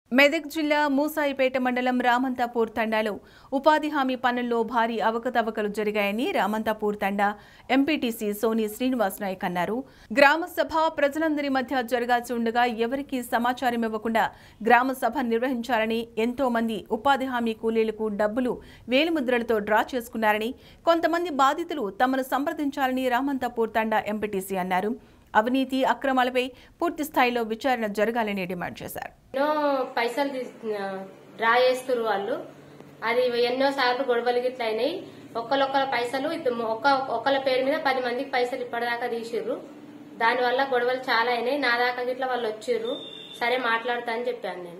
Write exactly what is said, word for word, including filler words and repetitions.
మెదక్ జిల్లా మూసాయిపేట మండలం రామంతాపూర్ తండాలో ఉపాధి హామీ పనుల్లో భారీ అవకతవకలు జరిగాయని రామంతాపూర్ తండా ఎంపీటీసీ సోని శ్రీనివాస్ నాయక్ అన్నారు. గ్రామ సభ ప్రజలందరి మధ్య జరగాల్సి ఉండగా ఎవరికీ సమాచారం ఇవ్వకుండా గ్రామ సభ నిర్వహించారని, ఎంతో మంది ఉపాధి హామీ కూలీలకు డబ్బులు వేలిముద్రలతో డ్రా చేసుకున్నారని, కొంతమంది బాధితులు తమను సంప్రదించాలని రామంతాపూర్ తండా ఎంపీటీసీ అన్నారు. అవినీతి అక్రమాలపై పూర్తి స్థాయిలో విచారణ జరగాలని డిమాండ్ చేశారు. ఎన్నో పైసలు డ్రా చేస్తారు వాళ్ళు, అది ఎన్నో సార్లు గొడవలు గిట్ల అయినాయి. ఒక్కరొక్కల పైసలు ఒక్క ఒక్కల పేరు మీద పది మందికి పైసలు ఇప్పటిదాకా తీసిర్రు. దానివల్ల గొడవలు చాలా అయినాయి. నా దాకా గిట్ల వాళ్ళు వచ్చిర్రు, సరే మాట్లాడతా అని చెప్పాను నేను.